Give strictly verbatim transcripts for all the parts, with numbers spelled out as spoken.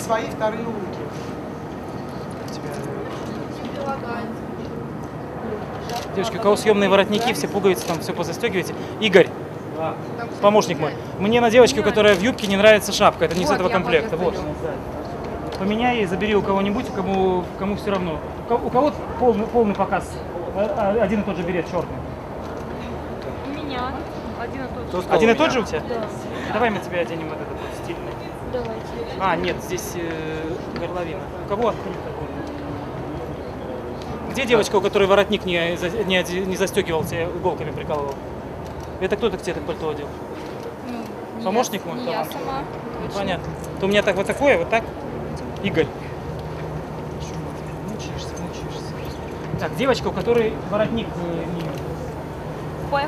свои вторые руки. Девочки, у кого съемные воротники, все пуговицы, там все позастегиваете. Игорь, помощник мой. Мне на девочке, которая в юбке, не нравится шапка. Это не вот, из этого комплекта. Вот. Поменяй и забери у кого-нибудь, кому, кому все равно. У кого, у кого полный, полный показ. Один и тот же берет черный. У меня один и тот же. Один и тот же у тебя? Да. Давай мы тебе оденем вот этот вот стильный. Давайте. А, нет, здесь э, горловина. У кого открыт такой? Где девочка, у которой воротник не, не, не застегивался, иголками прикалывал? Это кто-то к тебе так пальто одел? Ну, помощник мой? Не я сама. Ну, понятно. То у меня так вот такое, вот так? Игорь. Мучаешься, мучаешься. Так, девочка, у которой воротник э, не... Ой.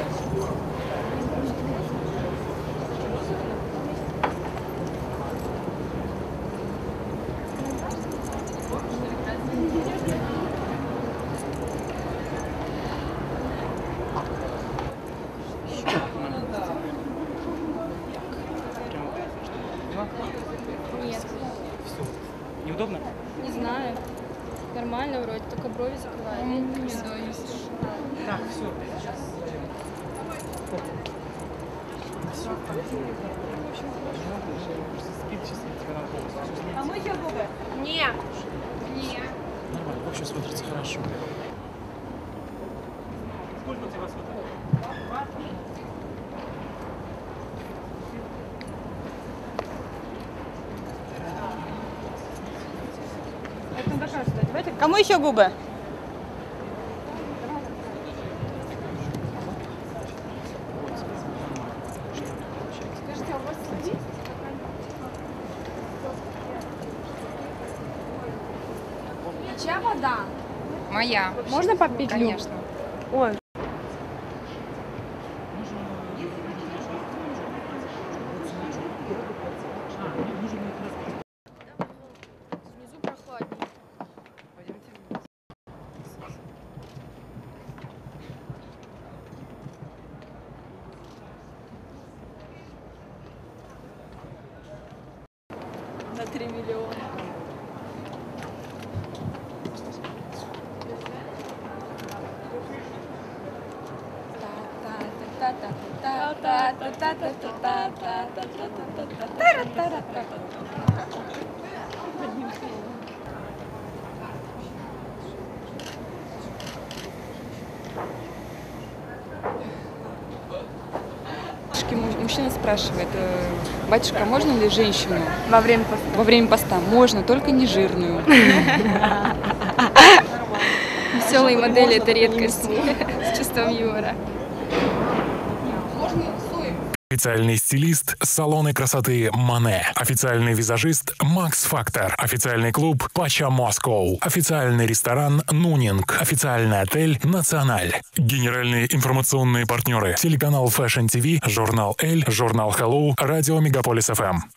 Нет. Все. Неудобно? Не знаю. Нормально вроде, только брови закрывают. Так, все, сейчас. Все. А мы еще губы? Нет. Нет. Нормально, в общем, смотрится хорошо. Сколько у тебя вас вот? Кому еще губы? Скажите, а у вас сидит? Чья вода? Моя. Можно попить? Конечно. Ой. Внизу прохладнее. Пойдемте вниз. На три миллиона. Мужчина спрашивает: батюшка, можно ли женщину Во время поста. во время поста? Можно, только не жирную. Веселые модели — это редкость. С чувством юмора. Официальный стилист салона красоты Мане. Официальный визажист Макс Фактор. Официальный клуб Пача Москоу. Официальный ресторан Нунинг. Официальный отель Националь. Генеральные информационные партнеры. Телеканал Fashion ти ви, журнал Эль, журнал Hello, радио Мегаполис эф эм.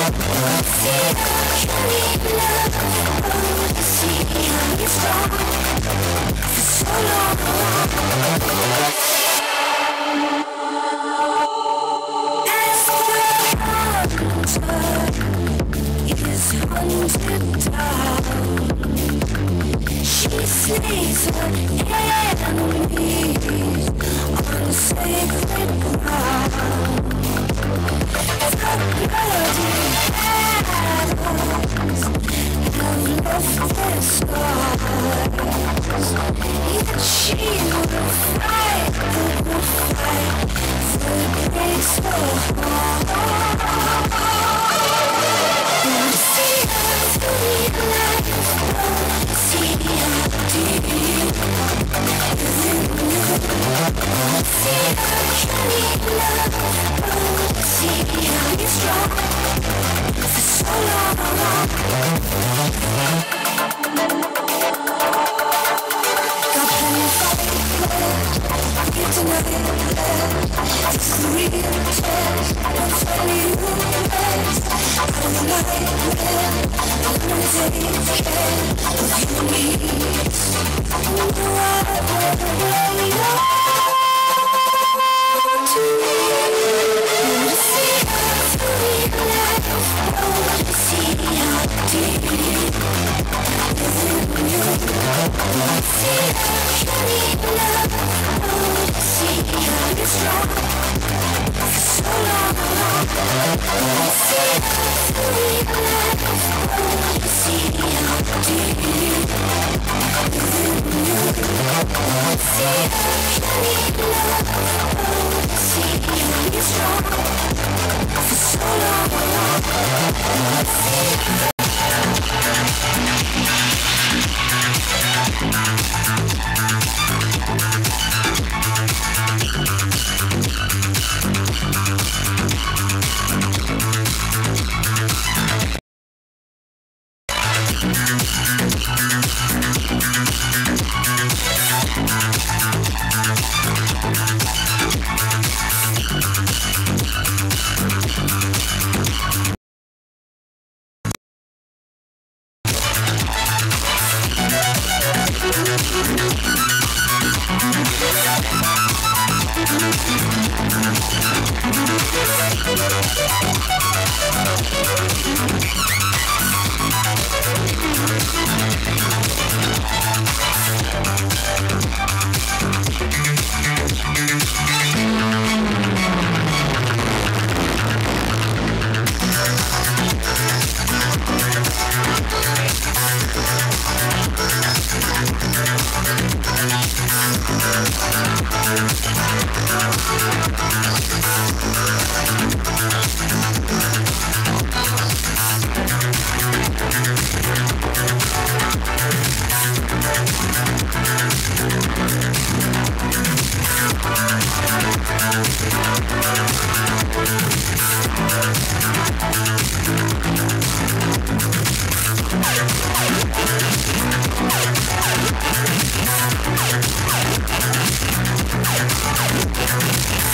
We'll be right back.